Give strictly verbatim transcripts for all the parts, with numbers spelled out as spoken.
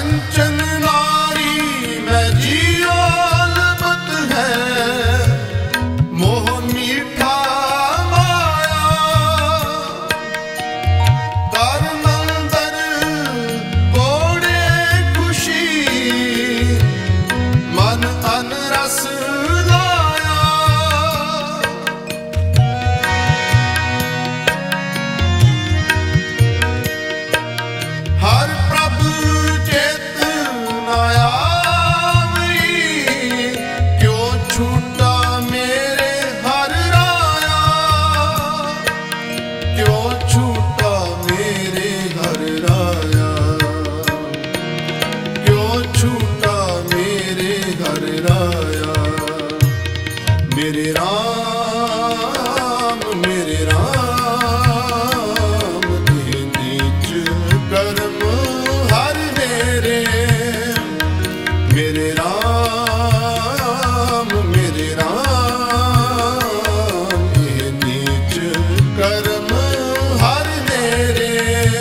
कंचन नारी में जियो अलबत है, मोह मीठा माया कर मंदर कोड़े खुशी मन अनरस लाया। हर प्रभु चेतना आवी, क्यों छूटा मेरे हर राया, क्यों छूटा मेरे हर राया, क्यों छूटा मेरे हर राया। मेरे राम मेरे राम दे नीच कर्म हर मेरे, मेरे राम मेरे राम दे नीच कर्म हर मेरे।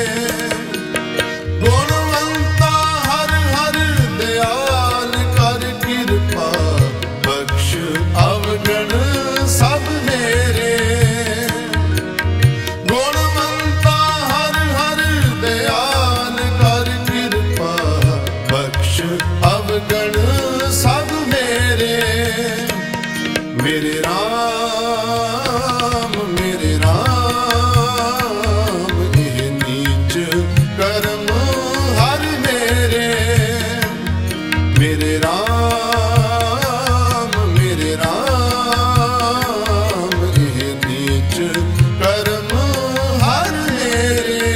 गुणवंता हर हर दयाल कर कृपा, बख्श अवगण सब मेरे। गुणवंता हर हर दयाल कर कृपा, बख्श अवगण सब मेरे। मेरे राम मेरे राम ये नीच कर्म हर मेरे, मेरे राम मेरे राम ये नीच कर्म हर मेरे।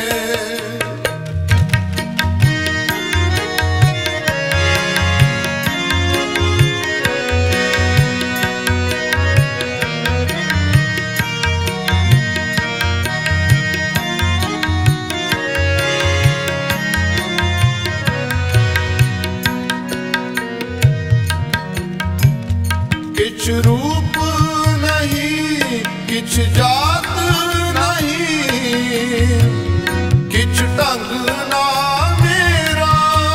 किछ रूप नहीं किछ जात नहीं, किछ ढंग ना मेरा।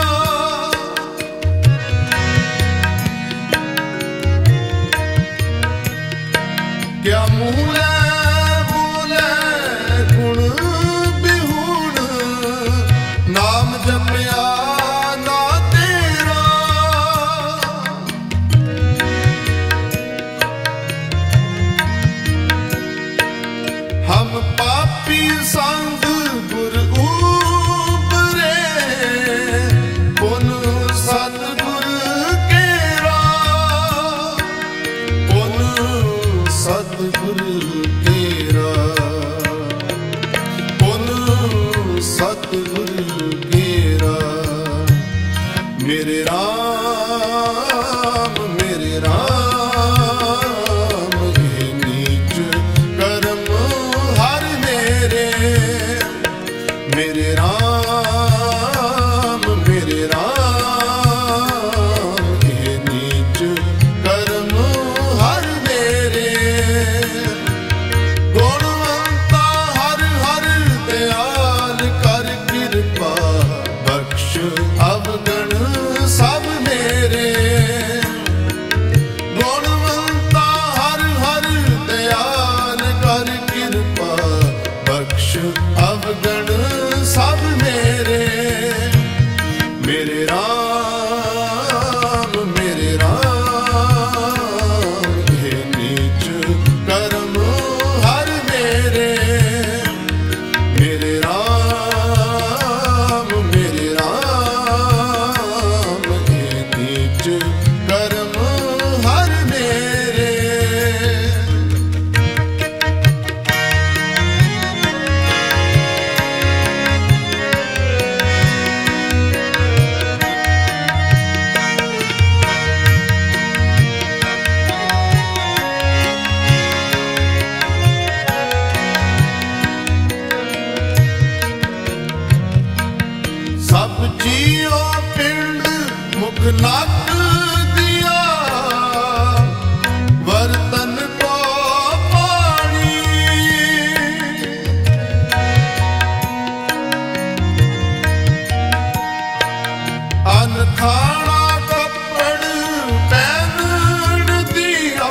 क्या मूले बोले गुण बिहुण, नाम जपया ना तेरा। हम पापी संग गुर ऊपरे, पुन सतगुर केरा, पुन सतगुर केरा, पुन सतगुर केरा। मेरे राम मेरे राम ये नीच कर्म हर मेरे, मेरे राम मेरे राम ये नीच कर्म हर मेरे। गुणवंता हर हर दयाल कर कृपा, बख्श अवगण सब मेरे। गुणवंता हर हर दयाल कर कृपा, बख्श अवगण सब मेरे। मेरे राम मेरे राम ये नीच कर्म हर मेरे, मेरे राम मेरे राम ये नीच कर्म हर मेरे। सब जियो पिंड मुख नाक दिया, वर्तन को पानी। अन खाना कपड़ पहन दिया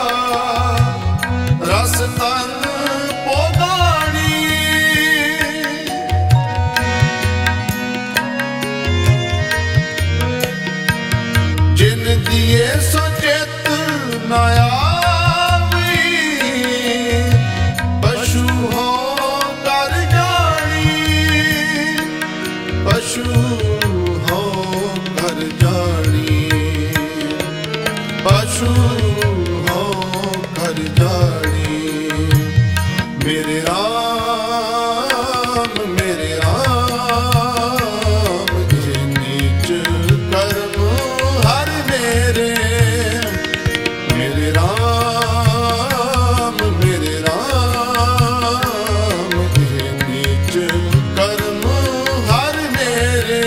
रस तन पोगानी जिन दिए सुचेत नया पशु हो कर जानी पशु हो कर जानी पशु हो कर जानी मेरे राम मेरे राम ये नीच कर्म हर मेरे मेरे राम मेरे राम ये नीच कर्म हर मेरे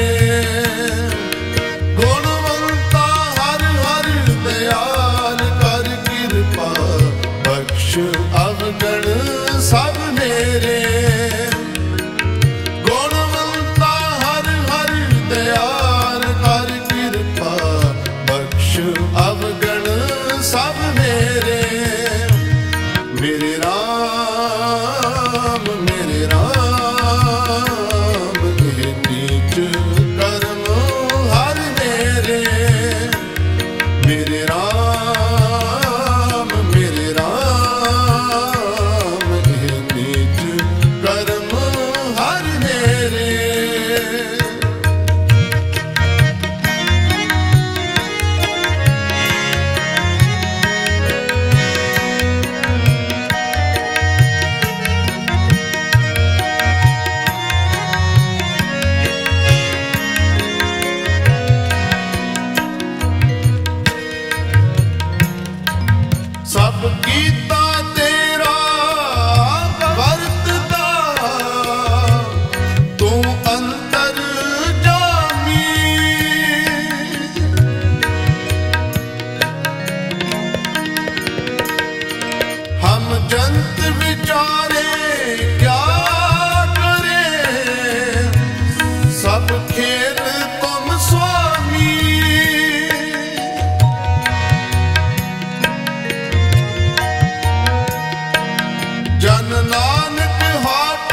गुणवंता हर हर दयाल कर कृपा बख्श अवगण सब मेरे गुणवंता हर हर दयाल कर कृपा बख्श अवगण सब मेरे मेरे राम मेरे राम ये नीच कर्म हर मेरे मेरे राम मेरे राम ये नीच कर्म हर मेरे सब कीता तेरा वर्तदा तू अंतर जामी हम जंत विचारे क्या करें सब खेल तुम स्वामी जन नानक हाट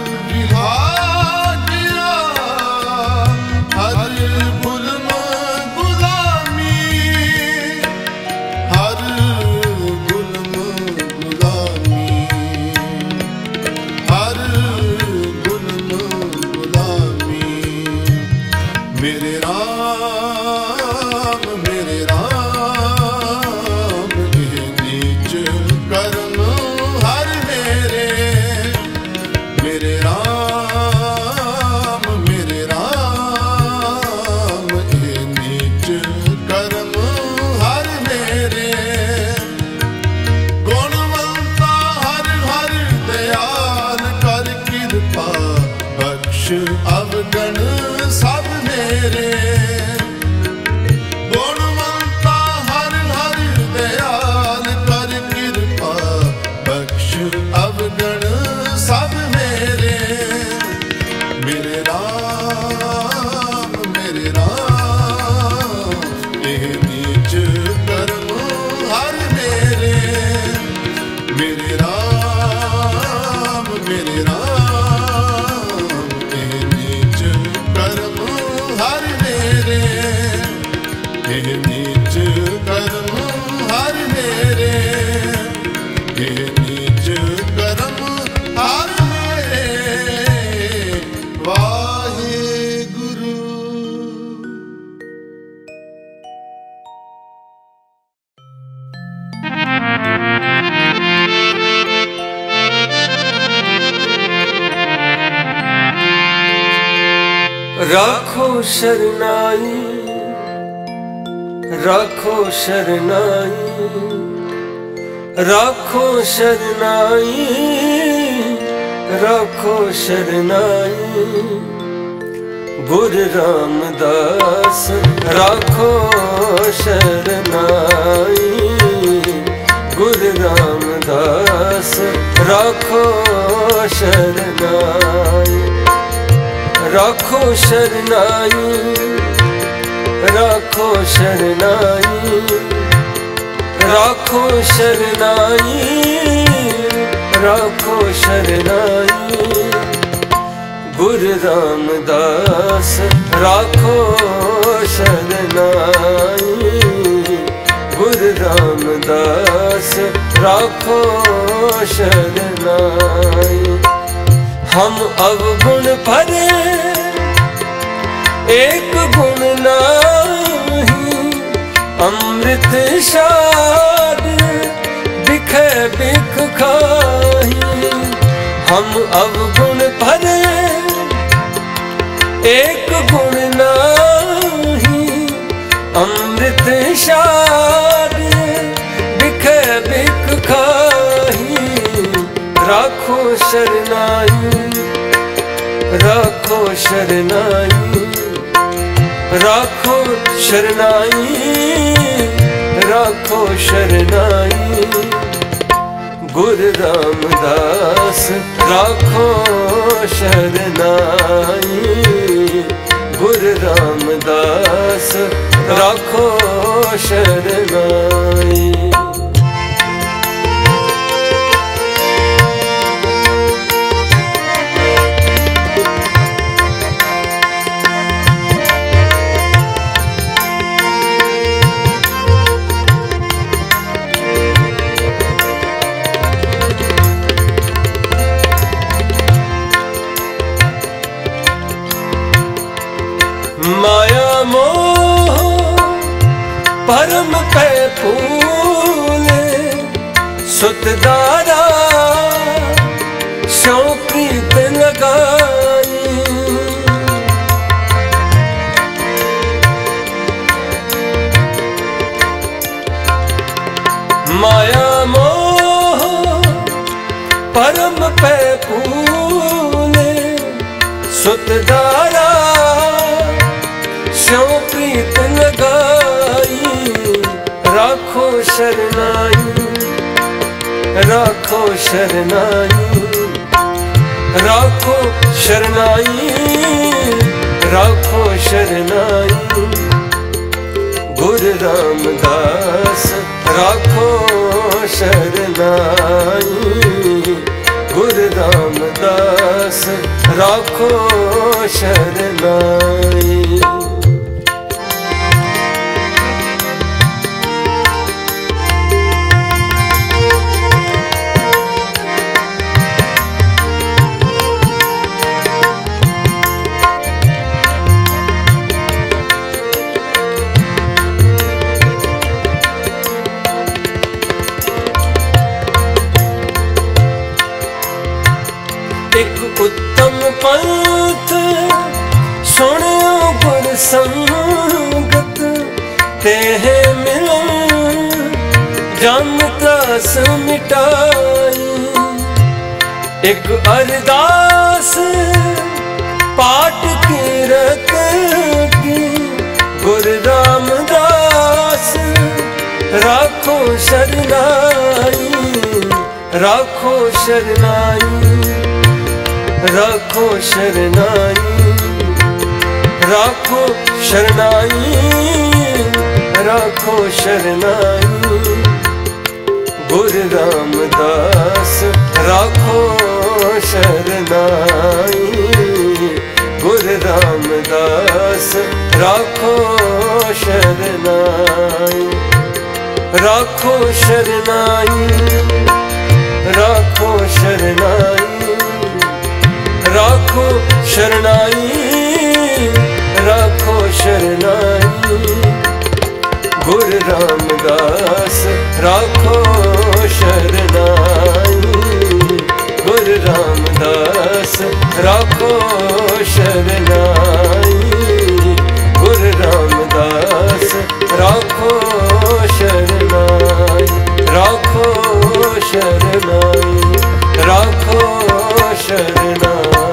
विभागिया हर गुलम गुलामी हर गुलम गुलामी हर गुलम गुलामी मेरे राम मेरे राम ये नीच कर्म हर मेरे मेरे राम मेरे राम ये नीच कर्म हर मेरे गुणवंता हर हर दयाल कर कृपा बख्श अवगण सब मेरे गुणवंता हर हर दयाल कर कृपा बख्श अवगण सब मेरे मेरे राम मेरे राम ये नीच कर्म हर मेरे मेरे राम मेरे राम ये नीच कर्म हर मेरे ये नीच कर्म हर मेरे ये नीच कर्म हर मेरे वाहेगुरु। राखो शरनाई राखो शरनाई राखो शरनाई राखो शरनाई गुरु रामदास राखो शरनाई गुरु रामदास राखो शरनाई राखो शरनाई शरनाई, राखो शरनाई, राखो शरनाई। गुरु रामदास राखो शरनाई, गुरु रामदास राखो शरनाई। हम अवगुण भरे एक गुण नाही, अमृत शाद बिखे बिख खाही। हम अवगुण भरे एक गुण नाही, अमृत शाद बिखे बिख खाही। राखो शरनाई, राखो शरनाई, राखो शरनाई, राखो शरनाई। गुरु रामदास राखो शरनाई, गुरु रामदास राखो शरनाई। माया मोह परम पे फूले, सुतदारा सौ प्रीत लगाई। माया मोह परम पे फूले, सुतदारा सौ प्रीत लगाई। राखो शरनाई, राखो शरनाई, राखो शरनाई, राखो शरनाई। गुरु रामदास राखो शरनाई, गुरु रामदास राखो शरनाई। एक उत्तम पंथ सुनियो गुर संगत, तेह मिलन जम त्रास मिटाई। एक अरदास पाठ कीरत की, गुरु रामदास राखो शरनाई, राखो शरनाई, राखो शरनाई, राखो शरनाई, राखो शरनाई। गुरु रामदास राखो शरनाई, गुरु रामदास राखो शरनाई। राखो शरनाई, राखो शरनाई, राखो शरनाई, राखो शरनाई। गुरु रामदास राखो शरनाई, गुरु रामदास राखो शरनाई, गुरु रामदास राखो शरनाई, राखो शरनाई, राखो शरनाई।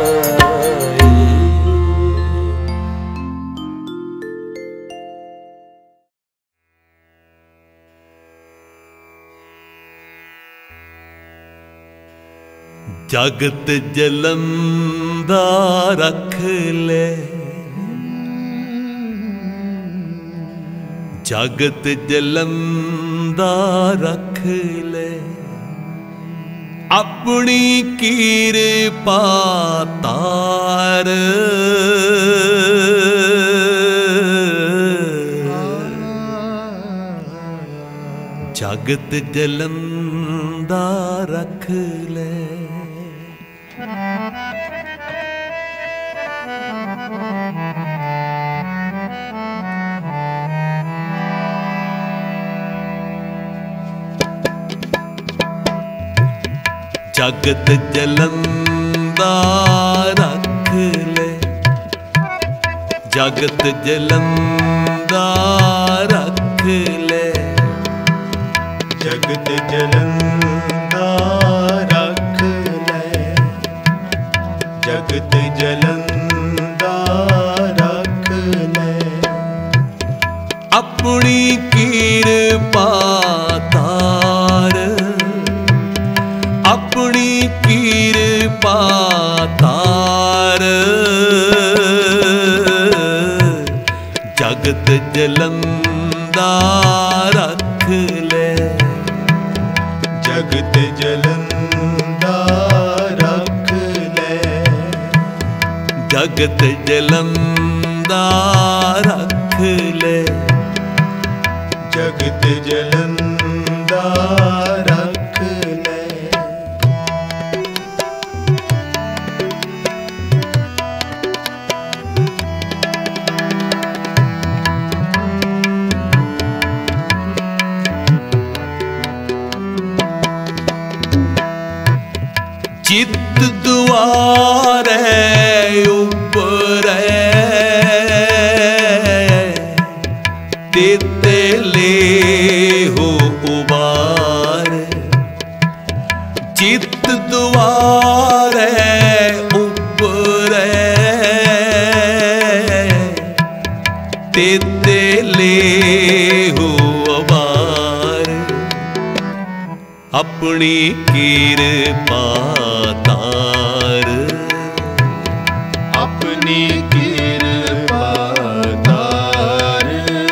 जगत जलंदा रख ले, जगत जलंदा रख ले अपनी किरपा तार। जगत जलंदा रख ले जगत जलंदा रख ले जगत जलंदा रख ले जगत जलंदा रख ले जगत जलंदा रख ले अपनी किरपा तार अपनी किरपा तार। जगत जलंदा रख ले जगत जलंदा रख ले जगत जलंदा रख ले जगत जलंदा रख ले। चित दुआरे उपरे तेते ले हो उबार। चित दुआरे उपरे तेते ले हो उबार। अपनी किरपा तार अपनी किरपा तार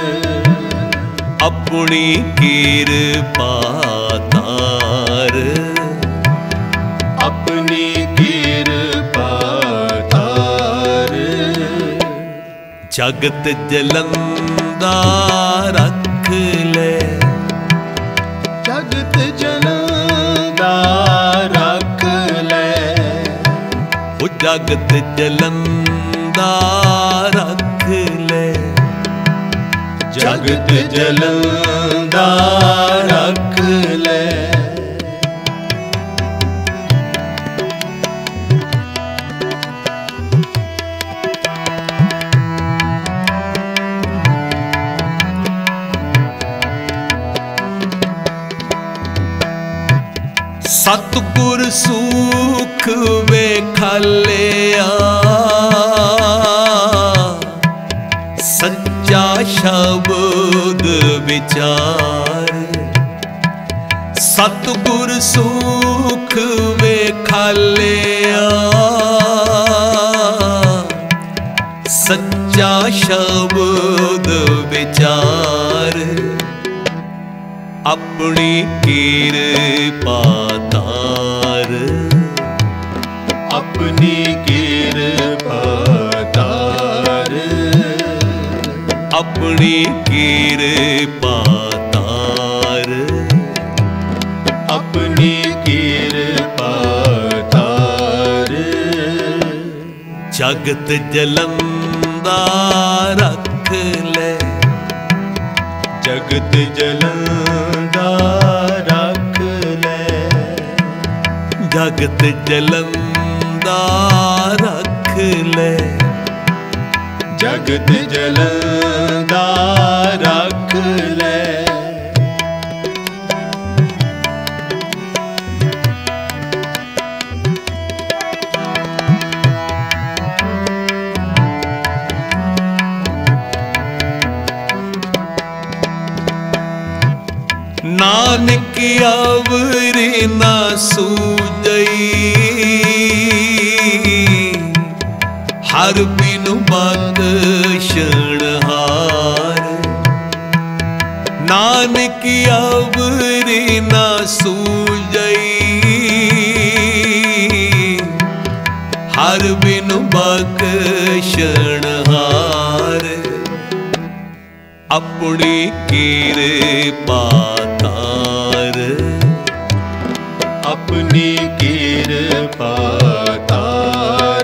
अपनी किरपा तार अपनी किरपा तार। जगत जलंदा रख ले जगत जलंदा रख ले ओ जगत जलंदा रख ले जगत जलंदा रख ले सतगुर सुख वेखालिया सच्चा शब्द विचार। सतगुर सुख वेखालिया सच्चा शब्द विचार। अपनी किरपा तार अपनी किरपा तार अपनी किरपा तार अपनी किरपा तार। जगत जलंदा रख ले जगत जलंदा रख ले जगत जलंदा रख ले जगत जलंदा रख ले नानक आवरी ना सूझई हर बिनु बंदशण हार। नानक अवरी ना सूझई हर बिन बख्शणहार अपनी किरपा तार अपनी किरपा तार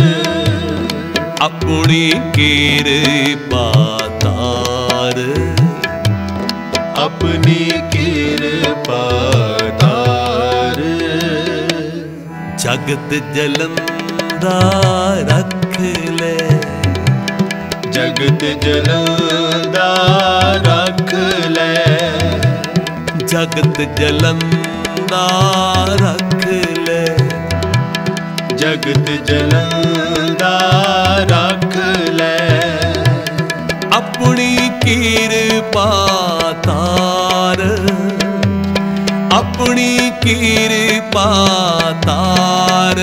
अपनी किरपा तार अपनी किरपा तार जगत जलंदा रख ले जगत जलंदा रख ले जगत जलंदा रख ले जगत जलंदा रख ले अपनी किरपा तार अपनी किरपा तार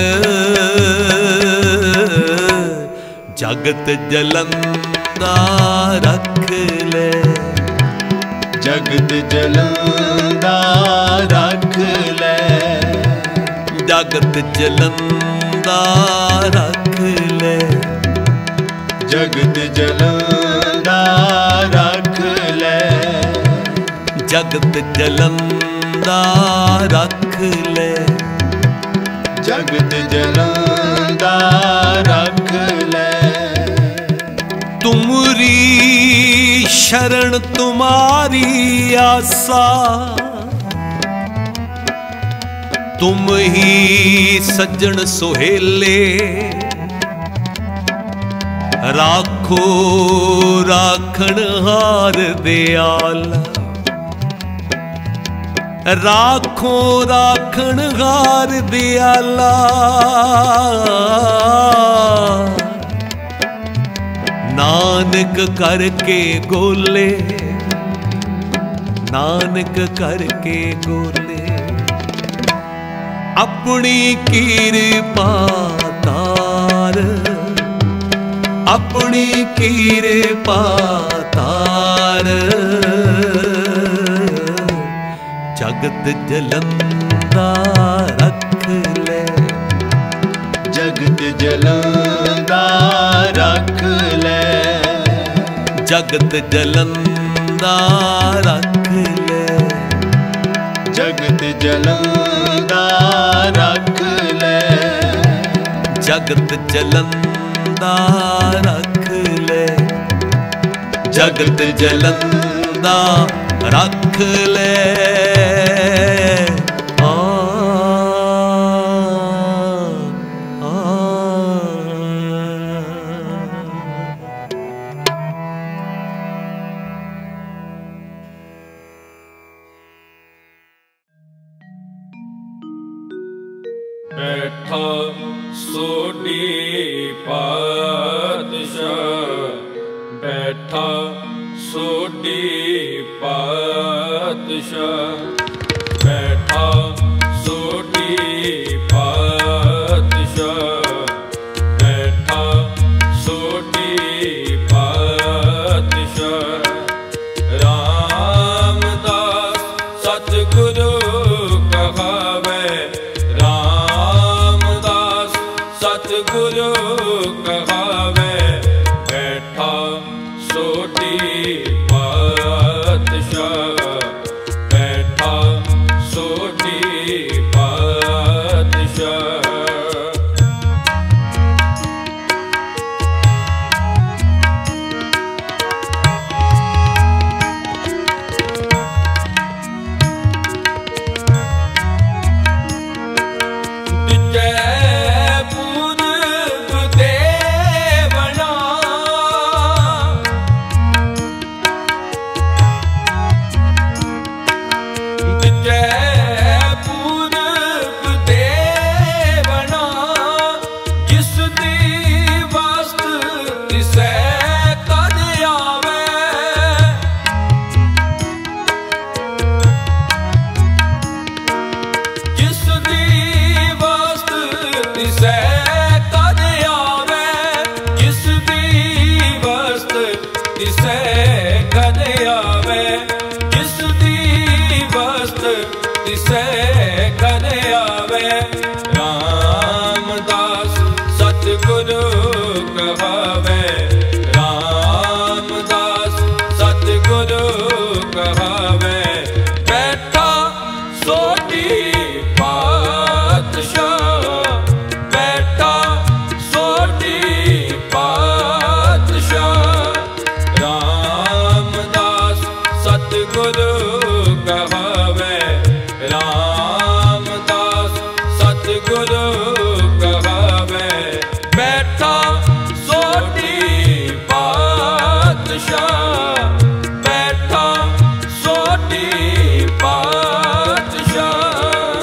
जगत जलंदा रख ले जगत जलंदा रख ले जगत जलंदा रख ले जगत जलंदा रख ले जगत जलंदा रख ले जगत जलंदा रख ले तुमरी शरण तुम्हारी आसा तुम ही सज्जन सुहेले राखो राखणहार दयाला राखो राखणहार दयाला नानक करके गोले नानक करके गोले अपनी किरपा तार अपनी किरपा तार जगत जलंदा रख ले जगत जलंदा रख ले जगत जलंदा रख ले जगत जलंदा रख ले जगत जलंदा रख ले जगत जलंदा रख ले आ, आ, बैठा सोडी पातशाह बैठा सोडी पातशाह बैठा सोडी पातशाह बैठा सोडी पातशाह रामदास सतगुरु कहावे रामदास सतगुरु कहावे बैठा सोडी पातशाह बैठा सतगुरु कहावे रामदास सतगुरु कहावे बैठा सोटी पातशाह बैठा सोटी पातशाह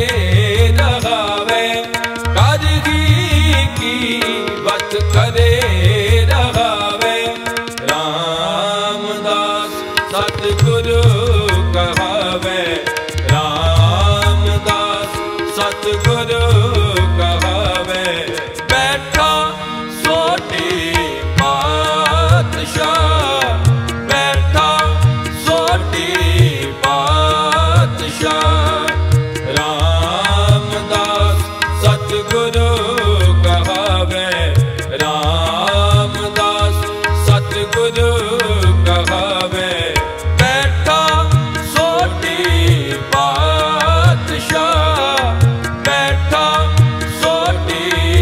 रहावे, काजगी की बत करे रहावे। रामदास सतगुरु कहावे, रामदास सतगुरु कहावे। बैठा सोटी पातशाह, बैठा सोटी पातशाह। रामदास सतगुरु कहावे, रामदास सतगुरु कहावे। बैठा सोटी पातशाह, बैठा सोटी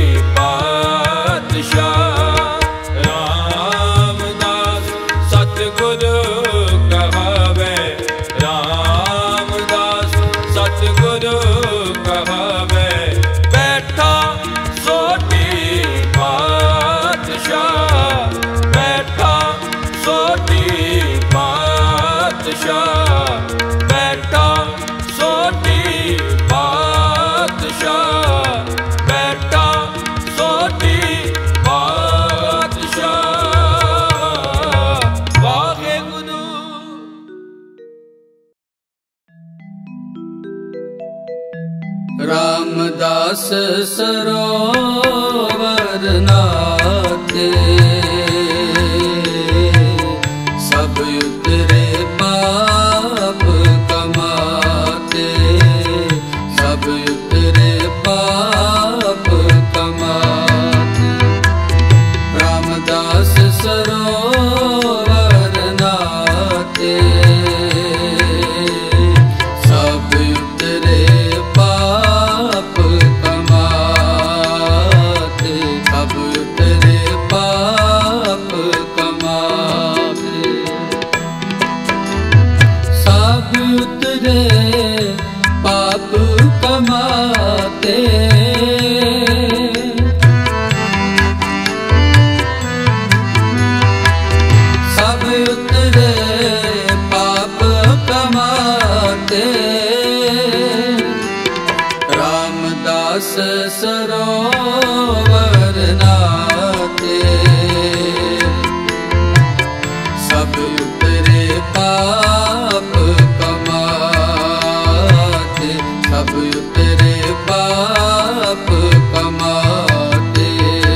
पातशाह। रामदास सतगुरु कहावे, रामदास सतगुरु कहावे। बैठा सोटी पातशाह, बैठा सोटी पातशाह, बैठा सोटी पातशाह, बैठा सोटी पातशाह। वाहेगुरु। रामदास सरोवर नाते, सब उतरे पाप कमाते, सब उतरे पाप कमाते। रामदास सरोवर नाते, सब उतरे पाप कमाते, सब उतरे पाप कमाते। सब उतरे पाप कमाते, सब उतरे पाप कमाते। रामदास सरोवर नाते, सब उतरे पाप कमाते, सब उतरे पाप कमाते।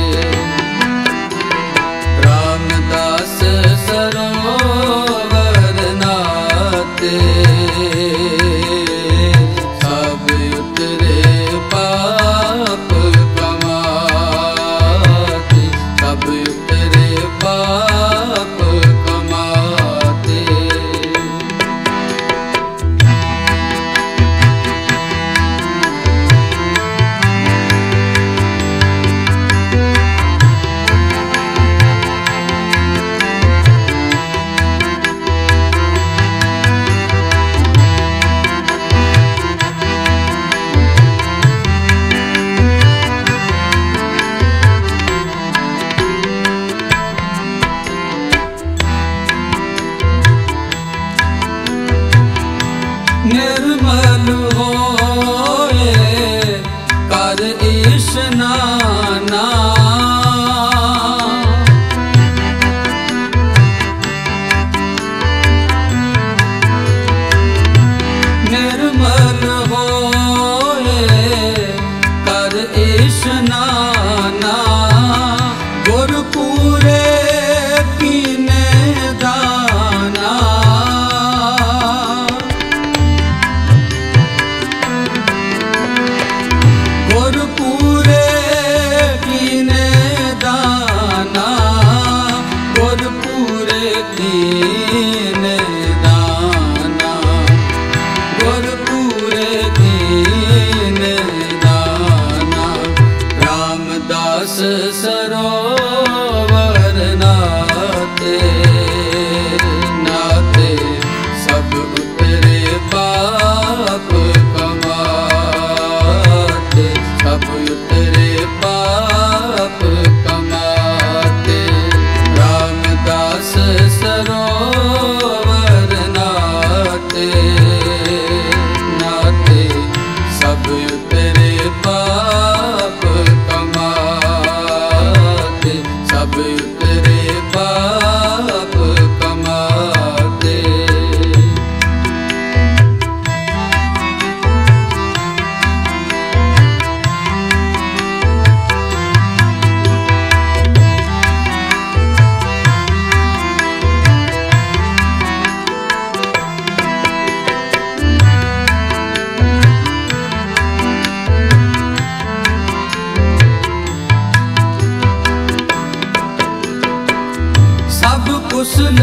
रामदास सरोवर नाते, सब उतरे पाप कमाते।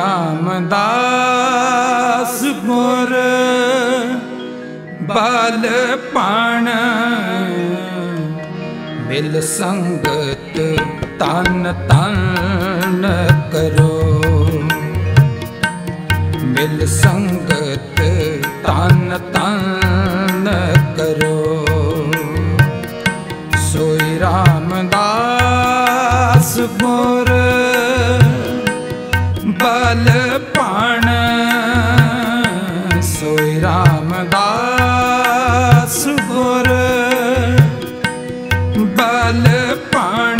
रामदास गुर बालपण मिल संगत तन तन करो, मिल संगत तन तन करो। सोई रामदास गुर बालपण, सोई रामदास गुर बालपण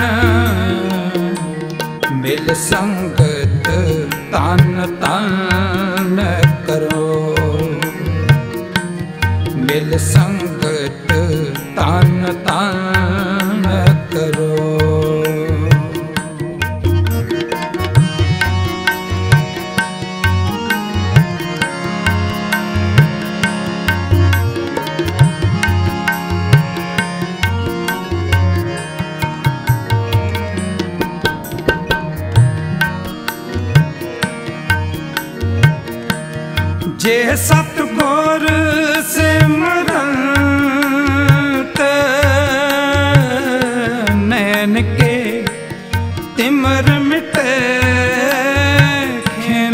मिल संगत तन तन करो, मिल संगत तन तन करो। जे सतगुर सिमरत नैन के तिमर मिटे खिन,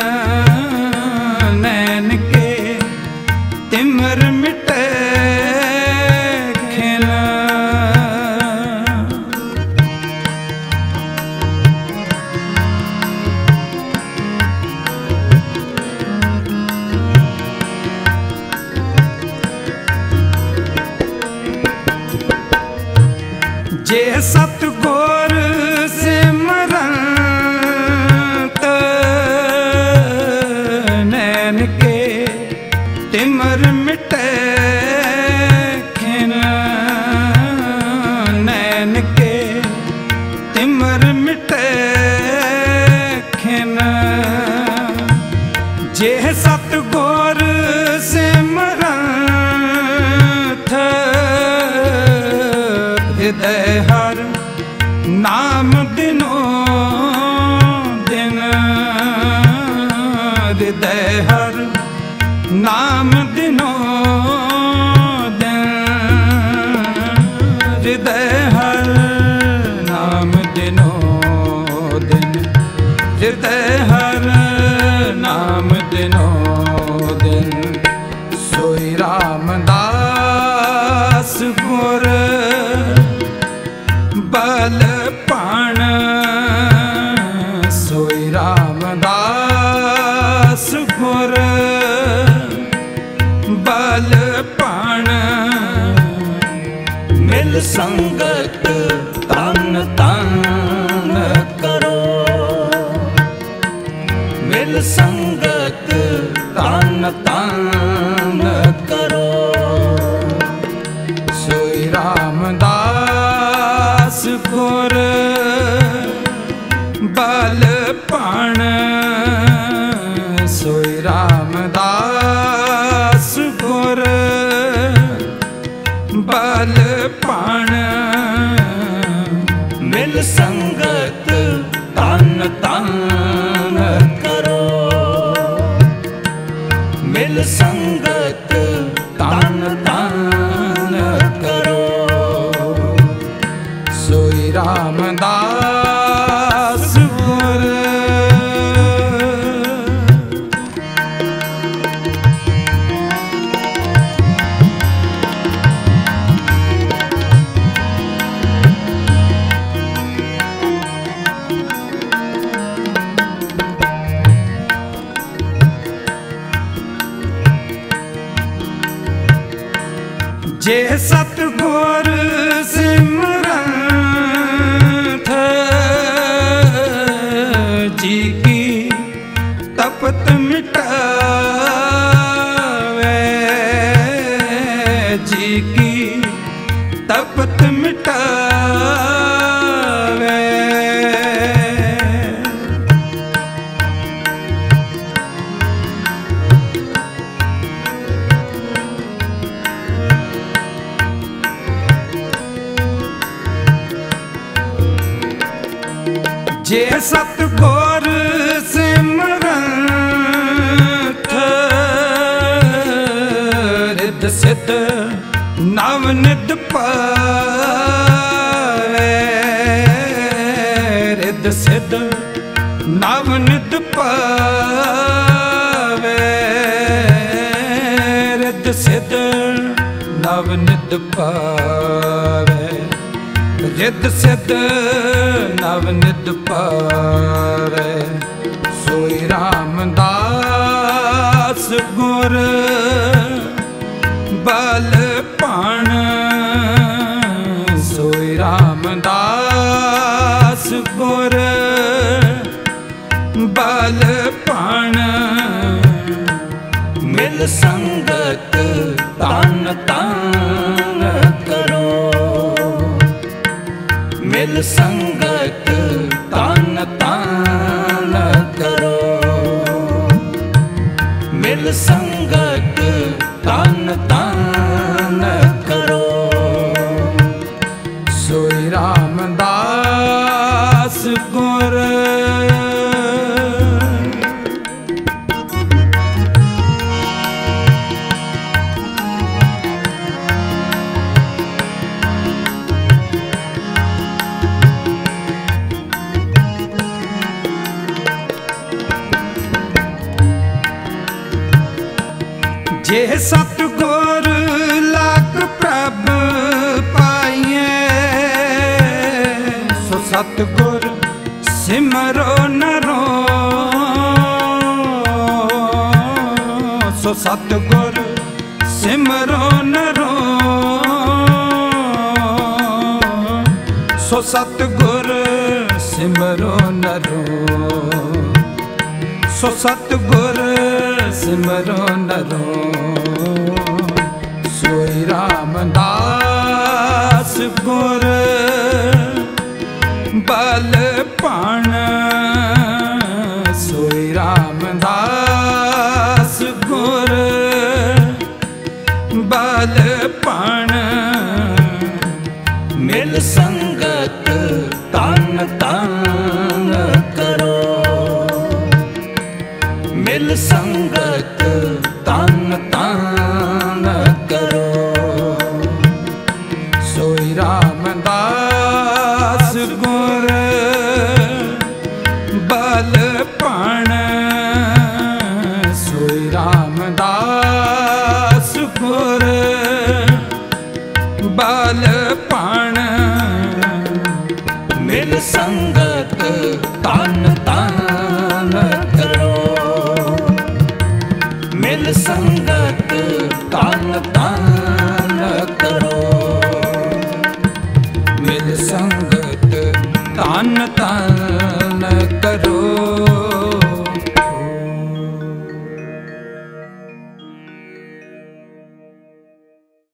नैन के तिमर मिटे खिन। जे सतगुर सिमरत नैन के तिमर मिटे खिन, नैन के तिमर मिटे खिन। जे सतगुर सिमरत हृदय हर नाम दिनो दिन, हृदय हर नाम दिनो दिन, हृदय हर नाम दिनो दिन, हृदय हर नाम दिनो दिन। सोई रामदास गुर बालपण, सोई रामदास गुर बालपण मिल संगत तन तन करो, मिल संगत तन तन करो। सोई रामदास गुर बालपण, सोई रामदास गुर बालपण मिल संगत तन तन करो, मिल संगत तन तन करो। सोई रामदास गुर जे सतगुर सिमरत जी की तपत मिटावे, जी की तपत मिटावे। जे सतगुर सिमरत ਸਿੱਧ ਨਵ ਨਿਤ ਪਾਵੇ, ਰਿੱਧ ਸਿੱਧ ਨਵ ਨਿਤ ਪਾਵੇ, ਰਿੱਧ ਸਿੱਧ ਨਵ ਨਿਤ ਪਾਵੇ, ਰਿੱਧ ਸਿੱਧ ਨਵ ਨਿਤ ਪਾਵੇ। ਸੋਈ ਰਾਮਦਾਸ ਗੁਰ ਬਲ ਭਾਣ, ਸੋਈ ਰਾਮਦਾਸ ਗੁਰ ਬਲ ਭਾਣ। ਮਿਲ ਸੰਗਤ ਤਨ ਤਨ ਕਰੋ, ਮਿਲ ਸੰਗਤ ਤਨ ਤਨ ਕਰੋ, ਮਿਲ ਸੰਗਤ ਤਨ ਤਨ ਕਰੋ। ਸੋਈ ਰਾਮਦਾਸ ਗੁਰ ਜੇ ਸਤਿਗੁਰ ਲਾਗ ਪ੍ਰਭ ਪਾਈਏ, ਸੋ ਸਤਿਗੁਰ ਸਿਮਰੋ ਨਰੋ, ਸੋ ਸਤਿਗੁਰ ਸਿਮਰੋ ਨਰੋ, ਸੋ ਸਤਿਗੁਰ ਸਿਮਰੋ ਨਰੋ, ਸੋ ਸਤਿਗੁਰ ਸਿਮਰੋ ਨਰੋ। ਸੋਈ ਰਾਮਦਾਸ ਗੁਰ ਬਲ ਭਾਣ, ਸੋਈ ਰਾਮਦਾਸ ਗੁਰ ਬਲ ਭਾਣ। ਮਿਲ ਸੰਗਤ ਤਨ ਤਨ ਕਰੋ, ਮਿਲ ਸੰਗਤ ਤਨ ਤਨ ਕਰੋ। ਸੋਈ ਰਾਮਦਾਸ ਗੁਰ ਬਲ ਭਾਣ, ਸੋਈ ਰਾਮਦਾਸ ਗੁਰ ਬਲ ਭਾਣ। ਮਿਲ ਸੰਗਤ ਤਨ